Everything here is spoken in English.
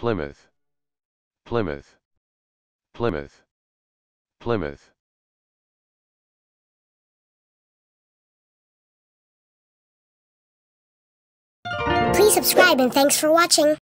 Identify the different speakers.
Speaker 1: Plymouth, Plymouth, Plymouth, Plymouth.
Speaker 2: Please subscribe and thanks for watching.